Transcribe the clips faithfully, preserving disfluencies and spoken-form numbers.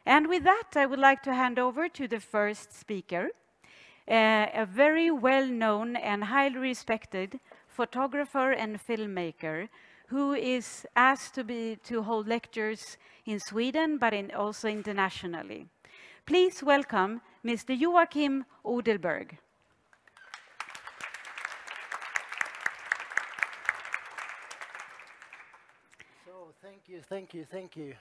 And with that, I would like to hand over to the first speaker, uh, a very well-known and highly respected photographer and filmmaker who is asked to be to hold lectures in Sweden, but in, also internationally. Please welcome Mister Joakim Odelberg. So, thank you, thank you, thank you.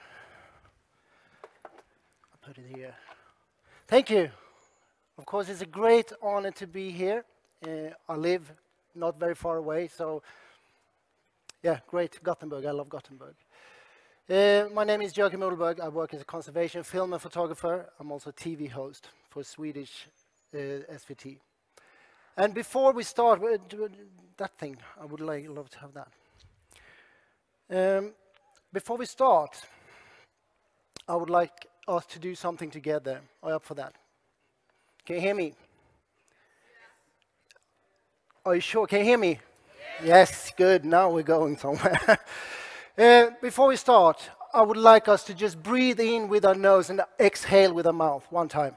I'll put it here. Thank you. Of course, it's a great honor to be here. Uh, I live not very far away, so yeah, great, Gothenburg. I love Gothenburg. Uh, my name is Joakim Odelberg. I work as a conservation film and photographer. I'm also a T V host for Swedish uh, S V T. And before we start, uh, that thing, I would like, love to have that. Um, before we start, I would like us to do something together. Are you up for that? Can you hear me? Are you sure? Can you hear me? Yes, yes, good. Now we're going somewhere. uh, before we start, I would like us to just breathe in with our nose and exhale with our mouth one time.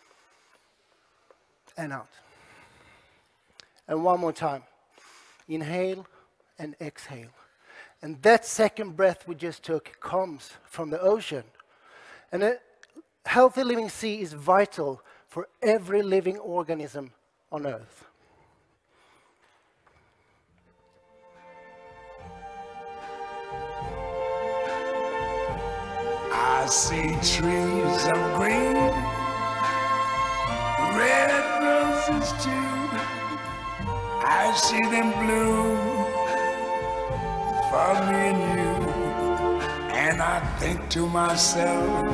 And out. And one more time. Inhale and exhale. And that second breath we just took comes from the ocean. And a healthy living sea is vital for every living organism on Earth. I see trees of green, red roses too. I see them bloom for me and you. And I think to myself,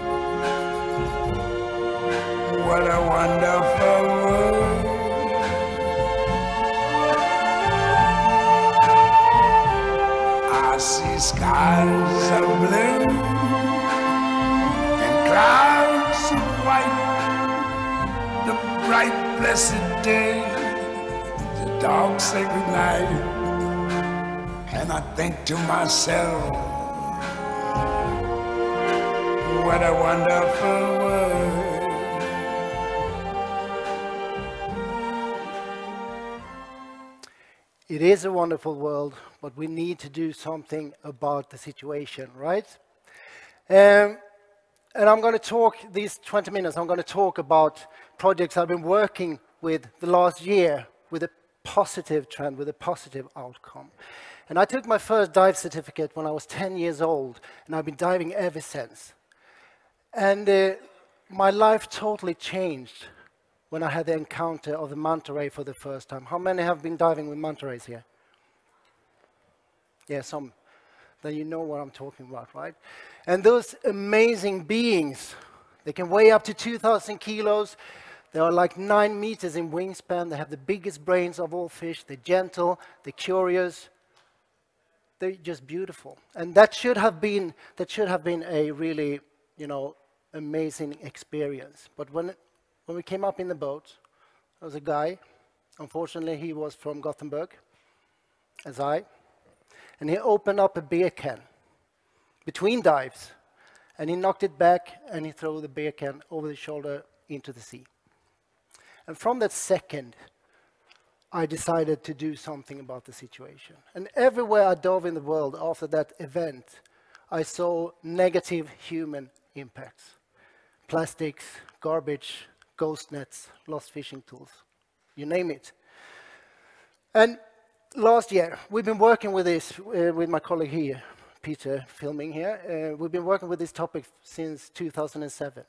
what a wonderful world. I see skies of blue and clouds of white, the bright blessed day, the dark sacred night. And I think to myself, what a wonderful world. It is a wonderful world, but we need to do something about the situation, right? Um, and I'm going to talk, these twenty minutes, I'm going to talk about projects I've been working with the last year with a positive trend, with a positive outcome. And I took my first dive certificate when I was ten years old, and I've been diving ever since. And uh, my life totally changed when I had the encounter of the manta ray for the first time. How many have been diving with manta rays here? Yeah, some. Then you know what I'm talking about, right? And those amazing beings, they can weigh up to two thousand kilos. They are like nine meters in wingspan. They have the biggest brains of all fish. They're gentle, they're curious. They're just beautiful. And that should have been, that should have been a really, you know, amazing experience. But when, when we came up in the boat, there was a guy. Unfortunately, he was from Gothenburg, as I. And he opened up a beer can between dives. And he knocked it back and he threw the beer can over the shoulder into the sea. And from that second, I decided to do something about the situation. And everywhere I dove in the world after that event, I saw negative human impacts. Plastics, garbage, ghost nets, lost fishing tools, you name it. And last year, we've been working with this, uh, with my colleague here, Peter, filming here. Uh, we've been working with this topic since two thousand seven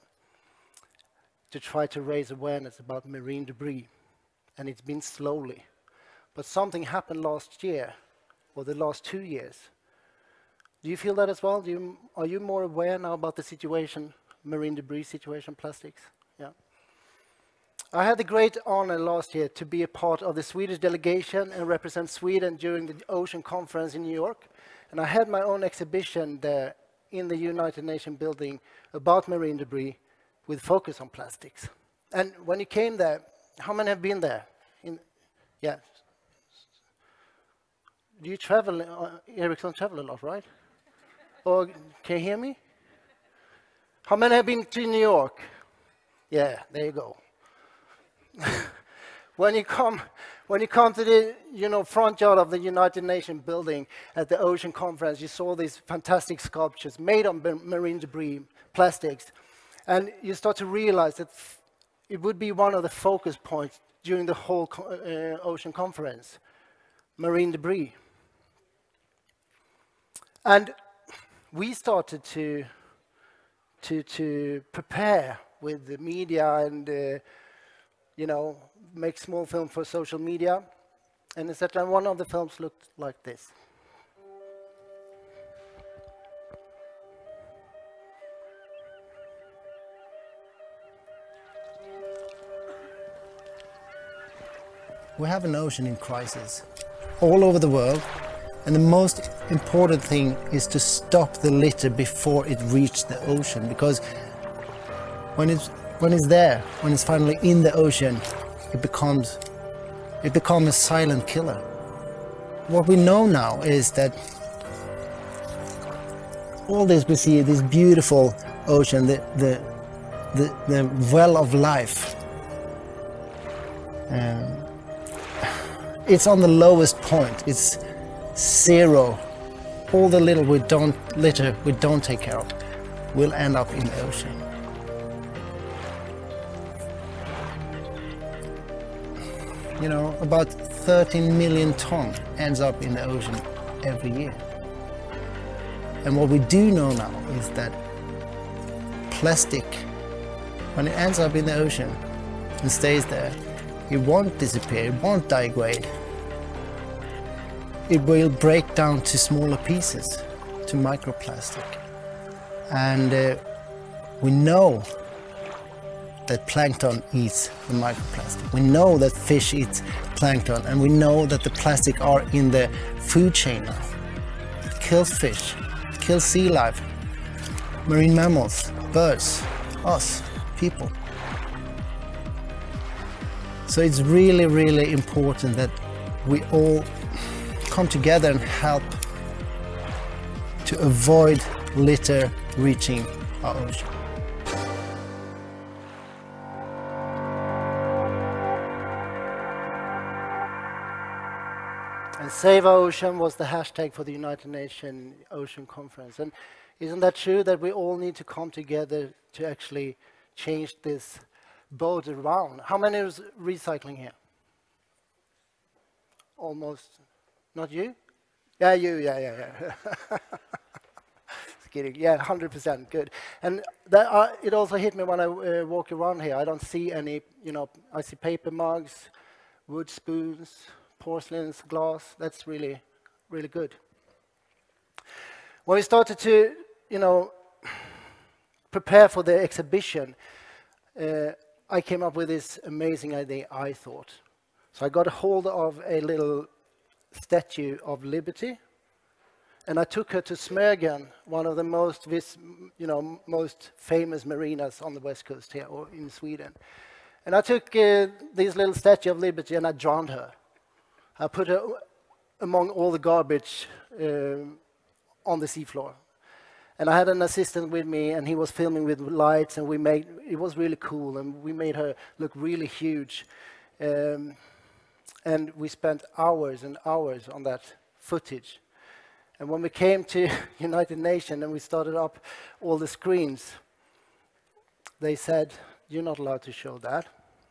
to try to raise awareness about marine debris. And it's been slowly. But something happened last year, or the last two years. Do you feel that as well? Do you, are you more aware now about the situation, marine debris situation, plastics? Yeah. I had the great honor last year to be a part of the Swedish delegation and represent Sweden during the Ocean Conference in New York. And I had my own exhibition there in the United Nations building about marine debris with focus on plastics. And when you came there, how many have been there? In, yeah. Do you travel, uh, Ericsson travel a lot, right? Or can you hear me? How many have been to New York? Yeah, there you go. When you come, when you come to the you know front yard of the United Nations building at the Ocean Conference, you saw these fantastic sculptures made of marine debris, plastics, and you start to realize that it would be one of the focus points during the whole co uh, Ocean Conference, marine debris. And we started to to to prepare with the media and uh, you know. make small film for social media, and et cetera. And one of the films looked like this. We have an ocean in crisis all over the world, and the most important thing is to stop the litter before it reaches the ocean, because when it's when it's there, when it's finally in the ocean, it becomes it becomes a silent killer. What we know now is that all this we see, this beautiful ocean, the the the, the well of life, um, it's on the lowest point. It's zero. All the little we don't litter we don't take care of will end up in the ocean. You know, about thirteen million ton ends up in the ocean every year. And what we do know now is that plastic, when it ends up in the ocean and stays there, it won't disappear, it won't degrade. It will break down to smaller pieces, to microplastic. And uh, we know that plankton eats the microplastic. We know that fish eats plankton, and we know that the plastic are in the food chain now. It kills fish, it kills sea life, marine mammals, birds, us, people. So it's really, really important that we all come together and help to avoid litter reaching our ocean. And Save Our Ocean was the hashtag for the United Nations Ocean Conference. And isn't that true that we all need to come together to actually change this boat around? How many is recycling here? Almost. Not you? Yeah, you, yeah, yeah, yeah. Just kidding. Yeah, one hundred percent, good. And that, uh, it also hit me when I uh, walk around here. I don't see any, you know, I see paper mugs, wood spoons, porcelains, glass. That's really, really good. When we started to, you know, prepare for the exhibition, uh, I came up with this amazing idea, I thought. So I got a hold of a little statue of Liberty, and I took her to Smögen, one of the most, vis you know, most famous marinas on the west coast here, or in Sweden. And I took uh, this little statue of Liberty and I drowned her. I put her among all the garbage uh, on the seafloor. And I had an assistant with me, and he was filming with lights, and we made, it was really cool, and we made her look really huge. Um, and we spent hours and hours on that footage. And when we came to United Nations and we started up all the screens, they said, "You're not allowed to show that."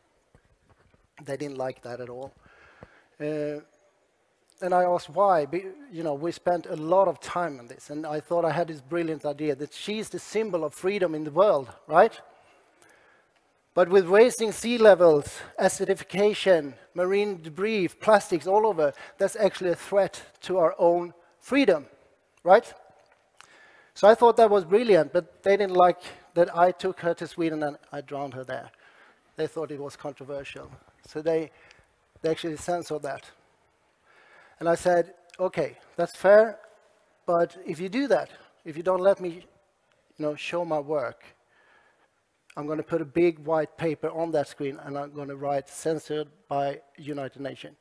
They didn't like that at all. Uh, and I asked why. Be, you know, we spent a lot of time on this, and I thought I had this brilliant idea that she's the symbol of freedom in the world, right? But with rising sea levels, acidification, marine debris, plastics all over, that's actually a threat to our own freedom, right? So I thought that was brilliant, but they didn't like that I took her to Sweden and I drowned her there. They thought it was controversial. So they, they actually censored that. And I said, okay, that's fair, but if you do that, if you don't let me, you know, show my work, I'm going to put a big white paper on that screen, and I'm going to write censored by United Nations.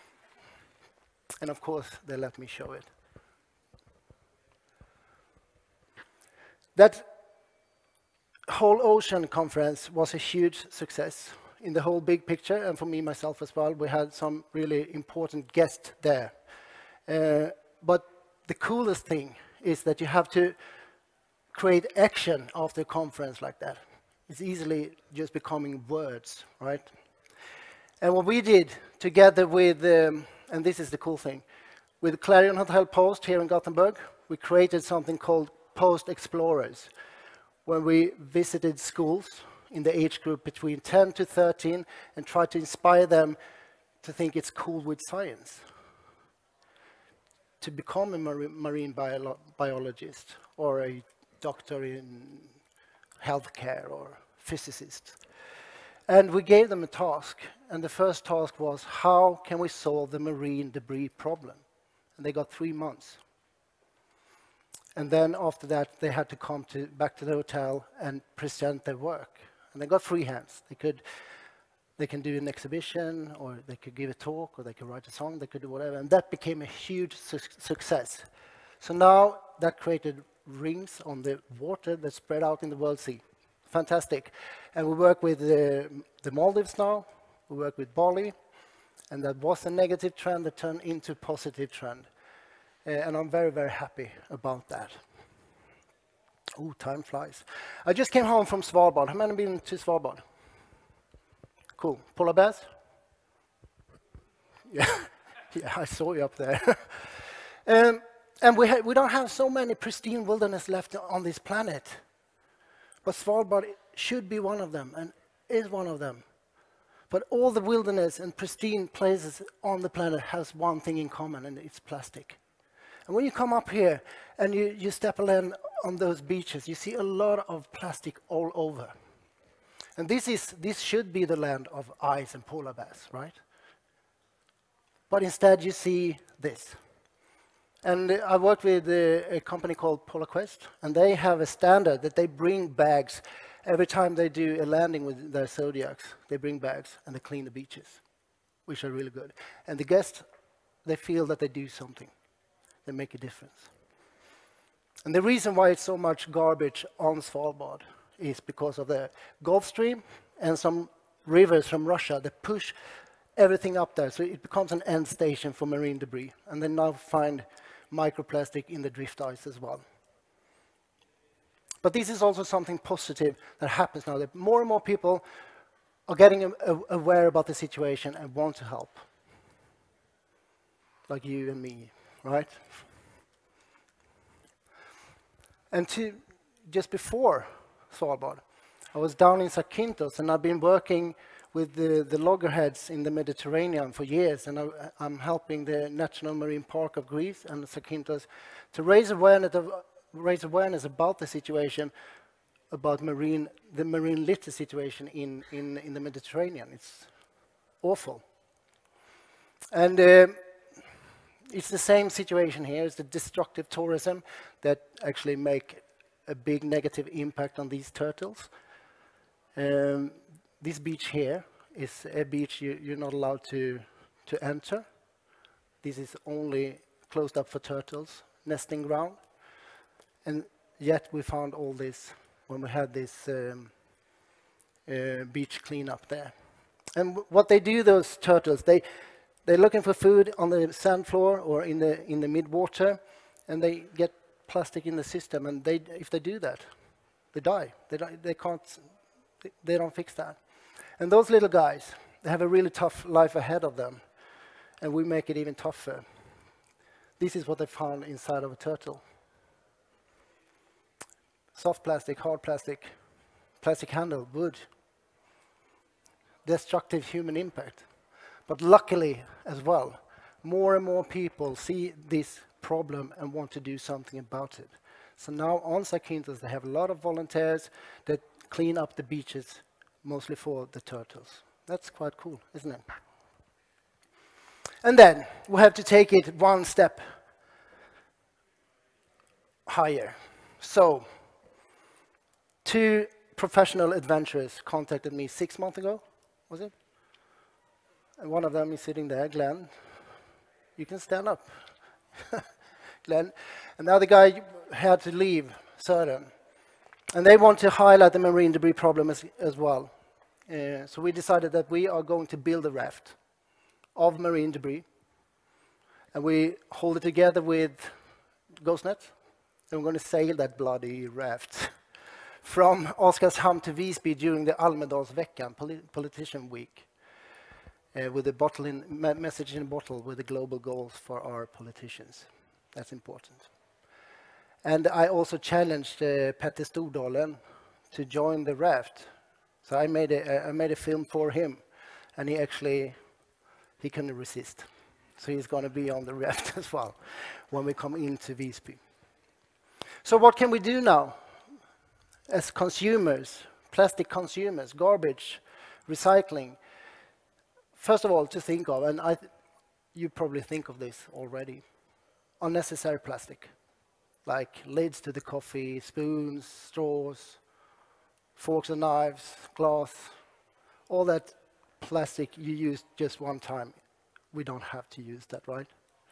And of course, they let me show it. That whole ocean conference was a huge success in the whole big picture, and for me myself as well. We had some really important guests there. Uh, but the coolest thing is that you have to create action after a conference like that. It's easily just becoming words, right? And what we did together with, um, and this is the cool thing, with Clarion Hotel Post here in Gothenburg, we created something called Post Explorers, when we visited schools in the age group between ten to thirteen and tried to inspire them to think it's cool with science, to become a mar marine bio biologist or a doctor in healthcare or physicist. And we gave them a task, and the first task was, how can we solve the marine debris problem? And they got three months. And then after that, they had to come to, back to the hotel and present their work. And they got free hands. They could, they can do an exhibition, or they could give a talk, or they could write a song, they could do whatever. And that became a huge su success. So now that created rings on the water that spread out in the World Sea. Fantastic. And we work with the, the Maldives now. We work with Bali. And that was a negative trend that turned into a positive trend. Uh, and I'm very, very happy about that. Oh, time flies. I just came home from Svalbard. How many have been to Svalbard? Cool. Polar bears? Yeah, yeah, I saw you up there. um, and we, we don't have so many pristine wilderness left on this planet. But Svalbard should be one of them, and is one of them. But all the wilderness and pristine places on the planet has one thing in common, and it's plastic. And when you come up here and you, you step along on those beaches, you see a lot of plastic all over. And this, is, this should be the land of ice and polar bears, right? But instead you see this. And uh, I worked with uh, a company called Polar Quest, and they have a standard that they bring bags every time they do a landing with their Zodiacs. They bring bags and they clean the beaches, which are really good. And the guests, they feel that they do something. They make a difference. And the reason why it's so much garbage on Svalbard is because of the Gulf Stream and some rivers from Russia that push everything up there. So it becomes an end station for marine debris. And they now find microplastic in the drift ice as well. But this is also something positive that happens now, that more and more people are getting aware about the situation and want to help. Like you and me. Right? And to, just before Svalbard, I was down in Zakynthos, and I've been working with the, the loggerheads in the Mediterranean for years, and I, I'm helping the National Marine Park of Greece and Zakynthos to raise awareness, of, raise awareness about the situation, about marine, the marine litter situation in, in, in the Mediterranean. It's awful. And uh, it's the same situation here. It's the destructive tourism that actually make a big negative impact on these turtles. Um, this beach here is a beach you, you're not allowed to, to enter. This is only closed up for turtles, nesting ground. And yet we found all this when we had this um, uh, beach cleanup there. And what they do, those turtles, they They're looking for food on the sand floor or in the in the mid-water, and they get plastic in the system. And they, if they do that, they die. They don't, they can't. They, they don't fix that. And those little guys, they have a really tough life ahead of them, and we make it even tougher. This is what they found inside of a turtle: soft plastic, hard plastic, plastic handle, wood. Destructive human impact. But luckily, as well, more and more people see this problem and want to do something about it. So now on Zakynthos, they have a lot of volunteers that clean up the beaches, mostly for the turtles. That's quite cool, isn't it? And then we have to take it one step higher. So, two professional adventurers contacted me six months ago, was it? And one of them is sitting there, Glenn. You can stand up. Glenn. And the other guy had to leave, Søren. And they want to highlight the marine debris problem as, as well. Uh, so we decided that we are going to build a raft of marine debris. And we hold it together with ghost nets. And we're going to sail that bloody raft from Oskarshamn to Visby during the Almedalsveckan, polit politician week. Uh, with a bottle in, me message in a bottle with the global goals for our politicians. That's important. And I also challenged uh, Petter Stordalen to join the raft. So I made a, I made a film for him, and he actually, he couldn't resist. So he's going to be on the raft as well when we come into Visby. So what can we do now as consumers, plastic consumers, garbage, recycling? First of all, to think of, and I th you probably think of this already, unnecessary plastic, like lids to the coffee, spoons, straws, forks and knives, glass, all that plastic you use just one time. We don't have to use that, right?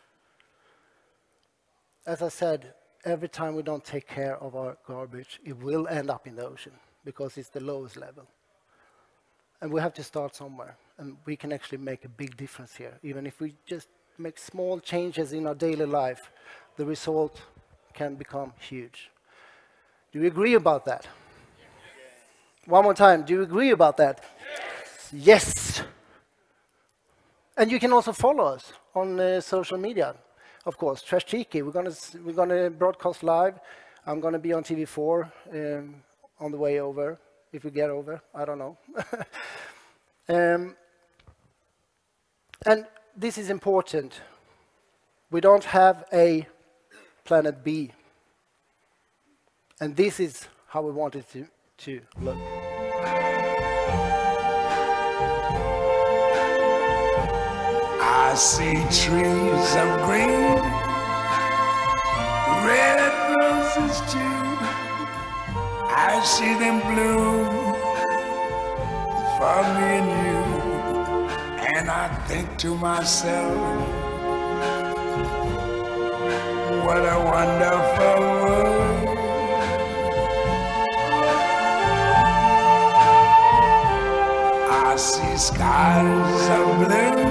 As I said, every time we don't take care of our garbage, it will end up in the ocean because it's the lowest level. And we have to start somewhere, and we can actually make a big difference here. Even if we just make small changes in our daily life, the result can become huge. Do you agree about that? Yes. One more time, do you agree about that? Yes. Yes. And you can also follow us on uh, social media, of course. Trash Cheeky, we're gonna we're gonna broadcast live. I'm gonna be on T V four um, on the way over. If we get over, I don't know. um, and this is important. We don't have a planet B. And this is how we want it to, to look. I see trees of green, red roses too. I see them bloom for me and you, and I think to myself, what a wonderful world. I see skies of blue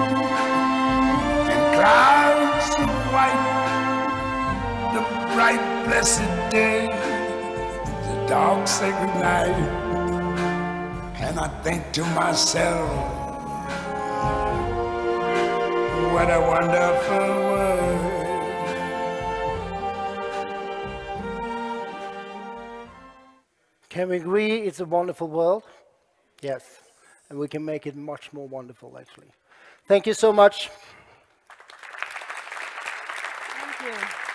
and clouds of white, the bright blessed day, dark sacred night, and I think to myself, what a wonderful world. Can we agree it's a wonderful world? Yes, and we can make it much more wonderful, actually. Thank you so much. Thank you.